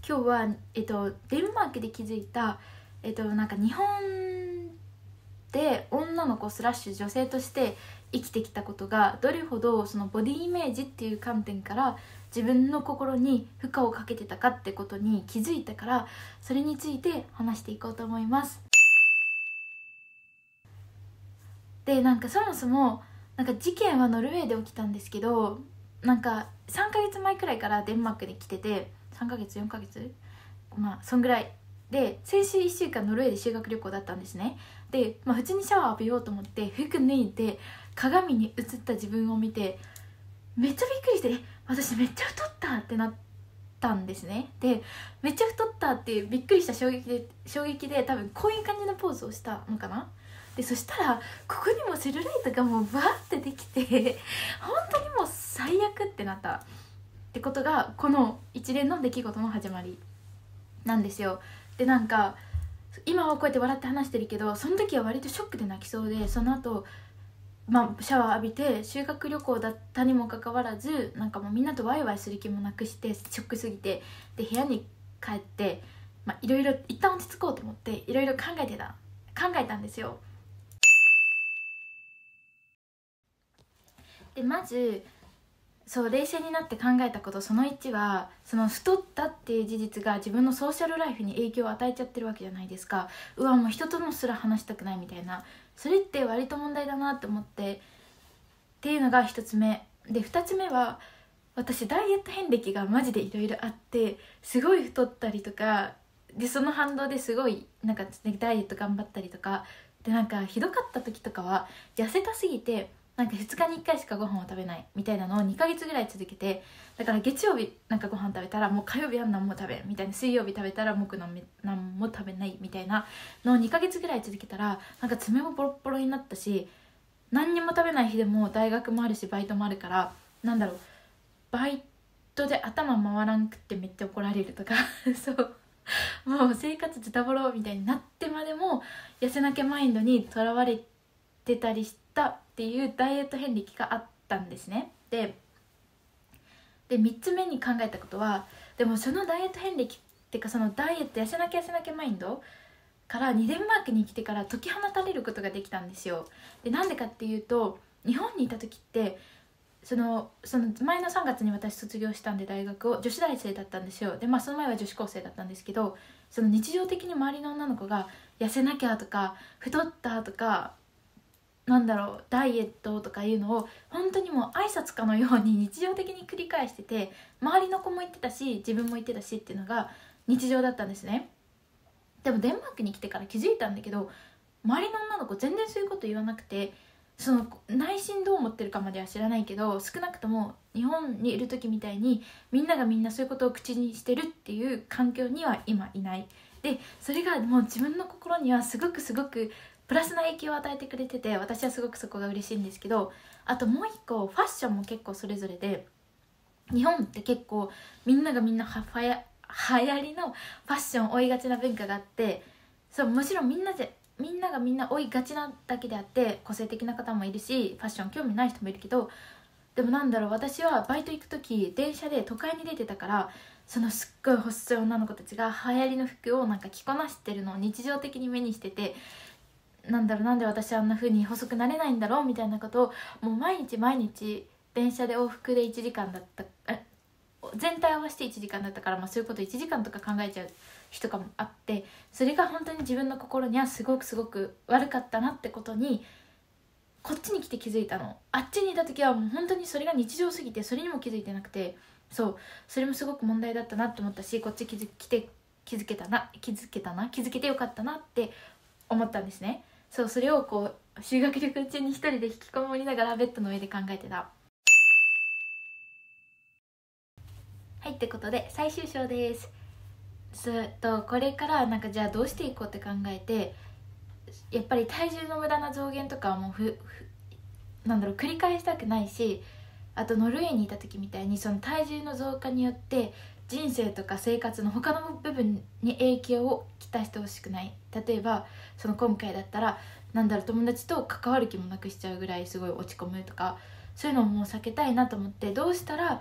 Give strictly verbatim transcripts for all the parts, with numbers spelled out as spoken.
今日は、えっと、デンマークで気づいた、えっと、なんか日本で女の子スラッシュ女性として生きてきたことがどれほどそのボディイメージっていう観点から自分の心に負荷をかけてたかってことに気づいたから、それについて話していこうと思います。でなんかそもそもなんか事件はノルウェーで起きたんですけど、なんかさんかげつまえくらいからデンマークに来てて、さんかげつよんかげつまあそんぐらいで、先週いっしゅうかんノルウェーで修学旅行だったんですね。で、まあ、普通にシャワー浴びようと思って服脱いで鏡に映った自分を見てめっちゃびっくりして、え私めっちゃ太ったってなったんですね。でめっちゃ太ったってびっくりした衝撃で衝撃で多分こういう感じのポーズをしたのかな。でそしたらここにもセルライトがもうバーってできて本当にもう最悪ってなったってことがこの一連の出来事の始まりなんですよ。でなんか今はこうやって笑って話してるけど、その時は割とショックで泣きそうで、その後まあシャワー浴びて修学旅行だったにもかかわらず、なんかもうみんなとワイワイする気もなくしてショックすぎて、で部屋に帰ってまあいろいろ一旦落ち着こうと思っていろいろ考えてた考えたんですよ。でまずそう冷静になって考えたこと、そのいちはその太ったっていう事実が自分のソーシャルライフに影響を与えちゃってるわけじゃないですか。うわもう人ともすら話したくないみたいな、それって割と問題だなって思ってっていうのがひとつめで、ふたつめは私ダイエット遍歴がマジでいろいろあって、すごい太ったりとかで、その反動ですごいなんかダイエット頑張ったりとかで、なんかひどかった時とかは痩せたすぎてなんかふつかにいっかいしかご飯を食べないみたいなのをにかげつぐらい続けて、だから月曜日なんかご飯食べたらもう火曜日は何も食べんみたいな、水曜日食べたら木何も食べないみたいなのをにかげつぐらい続けたら、なんか爪もボロッボロになったし、何にも食べない日でも大学もあるしバイトもあるから、なんだろうバイトで頭回らんくってめっちゃ怒られるとかそうもう生活ズタボロみたいになってまでも痩せなきゃマインドにとらわれてたりしたっていうダイエット遍歴があったんですね。ででみっつめに考えたことは、でもそのダイエット遍歴っていうか、そのダイエット痩せなきゃ痩せなきゃマインドからにデンマークに来てから解き放たれることができたんですよ。でなんでかっていうと、日本にいた時ってそのその前のさんがつに私卒業したんで大学を女子大生だったんですよ。でまあその前は女子高生だったんですけど、その日常的に周りの女の子が痩せなきゃとか太ったとかなんだろうダイエットとかいうのを本当にもう挨拶かのように日常的に繰り返してて、周りの子も言ってたし自分も言ってたしっていうのが日常だったんですね。でもデンマークに来てから気づいたんだけど、周りの女の子全然そういうこと言わなくて、その内心どう思ってるかまでは知らないけど、少なくとも日本にいる時みたいにみんながみんなそういうことを口にしてるっていう環境には今いない。でそれがもう自分の心にはすごくすごくプラスな影響を与えてくれてて、私はすごくそこが嬉しいんですけど、あともう一個ファッションも結構それぞれで、日本って結構みんながみんなはファや流行りのファッションを追いがちな文化があって、そうもちろんみんなでみんながみんな追いがちなだけであって個性的な方もいるしファッション興味ない人もいるけど、でもなんだろう私はバイト行く時電車で都会に出てたから、そのすっごい細い女の子たちが流行りの服をなんか着こなしてるのを日常的に目にしてて、なんだろうなんで私あんな風に細くなれないんだろうみたいなことをもう毎日毎日電車で往復でいちじかんだったえ全体合わせていちじかんだったから、まあ、そういうこといちじかんとか考えちゃう日とかもあって、それが本当に自分の心にはすごくすごく悪かったなってことにこっちに来て気づいたの。あっちにいた時はもう本当にそれが日常すぎてそれにも気づいてなくて、そうそれもすごく問題だったなって思ったし、こっち気づ来て気づけたな気づけたな気づけてよかったなって思ったんですね。そうそれをこう修学旅行中に一人で引きこもりながらベッドの上で考えてた。はいってことで最終章です。ずっとこれからなんかじゃあどうしていこうって考えて、やっぱり体重の無駄な増減とかはもうふふなんだろう繰り返したくないし、あとノルウェーにいた時みたいにその体重の増加によって人生とか生活の他の部分に影響をきたしてほしくない。例えばその今回だったらなんだろう友達と関わる気もなくしちゃうぐらいすごい落ち込むとか、そういうのをもう避けたいなと思って、どうしたら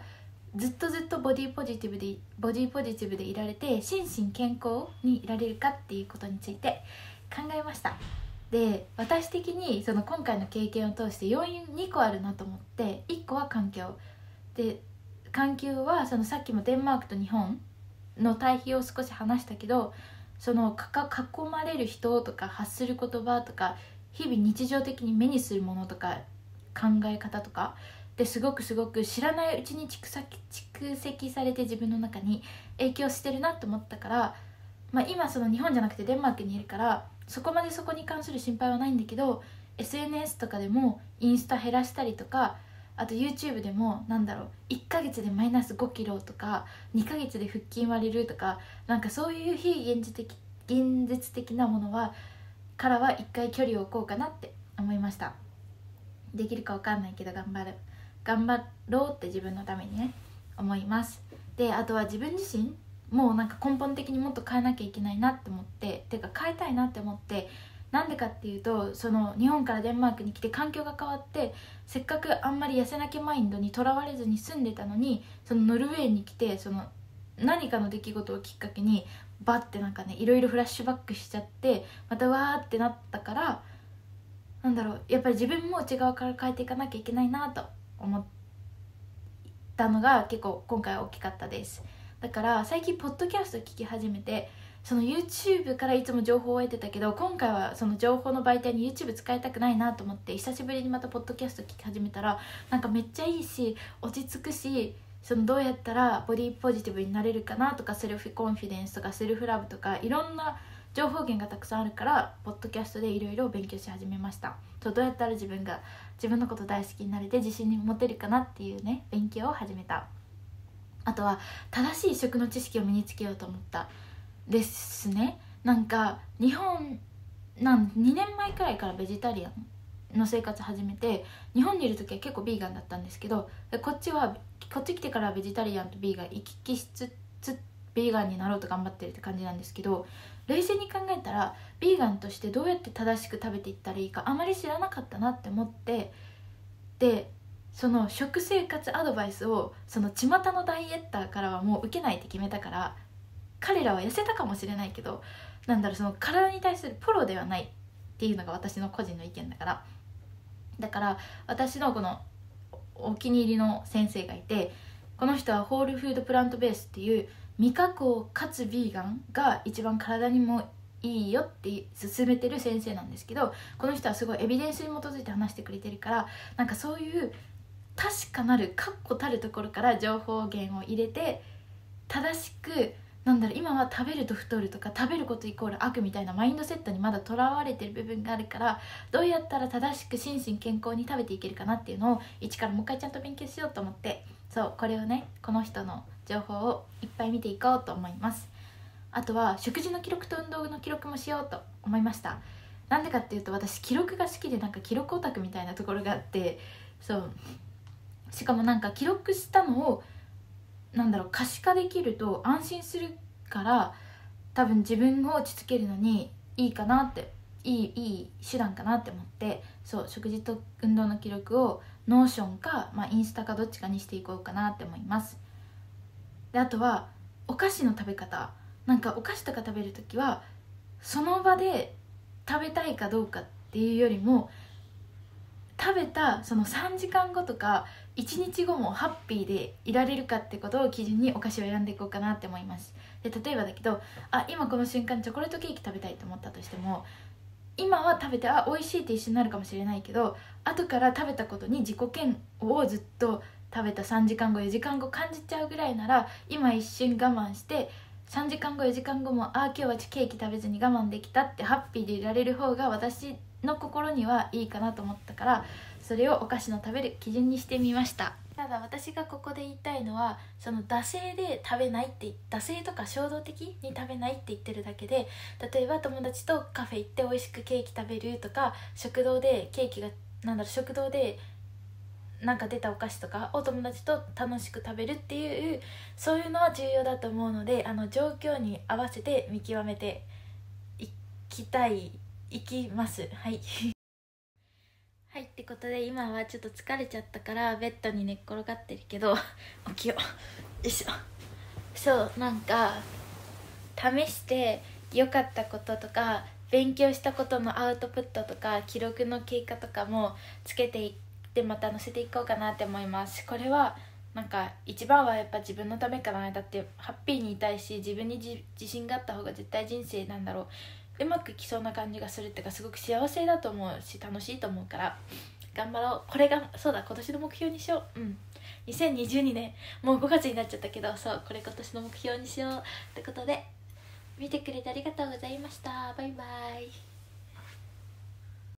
ずっとずっとボディポジティブでボディポジティブでいられて心身健康にいられるかっていうことについて考えました。で、私的にその今回の経験を通して要因にこあるなと思って、いっこは環境で、環境はそのさっきもデンマークと日本の対比を少し話したけど、そのかか囲まれる人とか発する言葉とか日々日常的に目にするものとか考え方とかですごくすごく知らないうちに蓄積、蓄積されて自分の中に影響してるなと思ったから、まあ、今その日本じゃなくてデンマークにいるからそこまでそこに関する心配はないんだけど、 エスエヌエス とかでもインスタ減らしたりとか、あと YouTube でもなんだろういっかげつでマイナスごキロとかにかげつで腹筋割れるとか、なんかそういう非現実的現実的なものはからは一回距離を置こうかなって思いました。できるか分かんないけど頑張る頑張ろうって自分のためにね思います。で、あとは自分自身もうなんか根本的にもっと変えなきゃいけないなって思って、てか変えたいなって思って、なんでかっていうと、その日本からデンマークに来て環境が変わって、せっかくあんまり痩せなきゃマインドにとらわれずに住んでたのに、そのノルウェーに来てその何かの出来事をきっかけにバッてなんかねいろいろフラッシュバックしちゃって、またわーってなったから、なんだろうやっぱり自分も内側から変えていかなきゃいけないなと思ったのが結構今回は大きかったです。だから最近ポッドキャスト聞き始めて、その YouTube からいつも情報を得てたけど、今回はその情報の媒体に YouTube 使いたくないなと思って久しぶりにまたポッドキャスト聞き始めたら、なんかめっちゃいいし落ち着くし、そのどうやったらボディポジティブになれるかなとか、セルフコンフィデンスとかセルフラブとかいろんな情報源がたくさんあるから、ポッドキャストでいろいろ勉強し始めました。そう、どうやったら自分が自分のこと大好きになれて自信に持てるかなっていうね勉強を始めた。あとは正しい食の知識を身につけようと思ったですね。なんか日本なんにねんまえくらいからベジタリアンの生活始めて、日本にいる時は結構ビーガンだったんですけど、こっちはこっち来てからベジタリアンとビーガン行き来しつつビーガンになろうと頑張ってるって感じなんですけど、冷静に考えたらビーガンとしてどうやって正しく食べていったらいいかあまり知らなかったなって思って、でその食生活アドバイスをその巷のダイエッターからはもう受けないって決めたから、彼らは痩せたかもしれないけど、なんだろうその体に対するプロではないっていうのが私の個人の意見だから、だから私のこのお気に入りの先生がいて、この人はホールフードプラントベースっていう未加工かつビーガンが一番体にもいいよって勧めてる先生なんですけど、この人はすごいエビデンスに基づいて話してくれてるから、なんかそういう確かなる確固たるところから情報源を入れて、正しくなんだろう今は食べると太るとか食べることイコール悪みたいなマインドセットにまだとらわれてる部分があるから、どうやったら正しく心身健康に食べていけるかなっていうのを一からもう一回ちゃんと勉強しようと思って、そうこれをねこの人の情報をいっぱい見ていこうと思います。あとは食事の記録と運動の記録もしようと思いました。なんでかっていうと、私記録が好きで、なんか記録オタクみたいなところがあって、そうしかもなんか記録したのをなんだろう可視化できると安心するから、多分自分を落ち着けるのにいいかなっていいいい手段かなって思って、そう食事と運動の記録をノーションか、まあ、インスタかどっちかにしていこうかなって思います。であとはお菓子の食べ方、なんかお菓子とか食べるときはその場で食べたいかどうかっていうよりも、食べたそのさんじかんごとかいちにちごもハッピーでいられるかってことを基準にお菓子を選んでいこうかなって思います。で例えばだけど、あ今この瞬間チョコレートケーキ食べたいと思ったとしても、今は食べてあ美味しいって一緒になるかもしれないけど、後から食べたことに自己嫌悪をずっと食べたさんじかんごよじかんご感じちゃうぐらいなら、今一瞬我慢してさんじかんごよじかんごもあ今日はケーキ食べずに我慢できたってハッピーでいられる方が私の心にはいいかなと思ったから、それをお菓子の食べる基準にしてみました。ただ私がここで言いたいのは、その惰性で食べないって惰性とか衝動的に食べないって言ってるだけで、例えば友達とカフェ行って美味しくケーキ食べるとか、食堂でケーキがなんだろう食堂でなんか出たお菓子とかを友達と楽しく食べるっていう、そういうのは重要だと思うので、あの状況に合わせて見極めていきたいいきます。はいはい、ってことで今はちょっと疲れちゃったからベッドに寝っ転がってるけど起きよう。よいしょ。そう、なんか試して良かったこととか勉強したことのアウトプットとか記録の経過とかもつけていってまた載せていこうかなって思います。これはなんか一番はやっぱ自分のためかな。だってハッピーにいたいし、自分に自自信があった方が絶対人生なんだろううまくいきそうな感じがするっていうか、すごく幸せだと思うし楽しいと思うから頑張ろう。これがそうだ、今年の目標にしよう。うん、にせんにじゅうにねんもうごがつになっちゃったけど、そう、これ今年の目標にしようってことで、見てくれてありがとうございました。バイバイ。